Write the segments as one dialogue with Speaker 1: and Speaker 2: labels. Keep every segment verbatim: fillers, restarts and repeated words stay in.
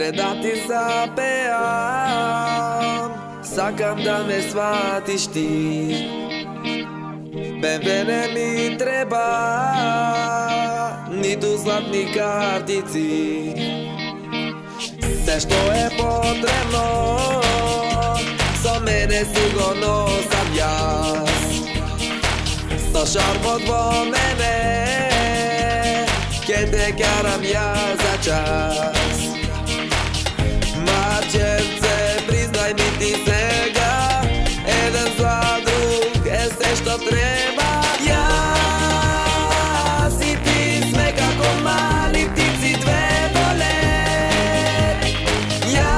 Speaker 1: Predati sa peam, sakam da me shvatiš ti. Bembene mi treba, ni tu zlatni kartici. Sve što je potrebno, za mene sigurno sam jas. Sa šarmom do mene, che te karam ja za čas. Mačevce, priznaj mi ti svega, jedan za drug, je sve što treba. Ja si ti sve kako mali ptici dve vole. Ja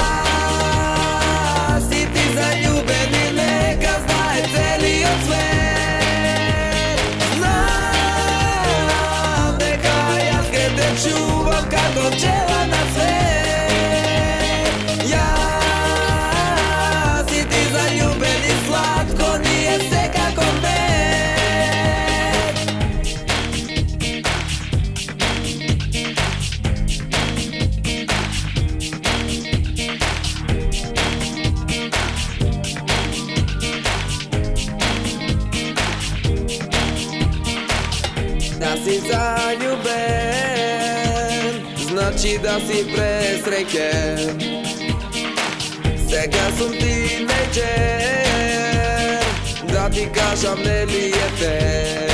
Speaker 1: si ti zaljubeni, neka znaje celi od sve. Znam, neka ja skretem čuvam kako pčela na sve. Da si zaljuben, znači da si presrećen. Сега sam tinejdžer, da ti kažem ne li je fair.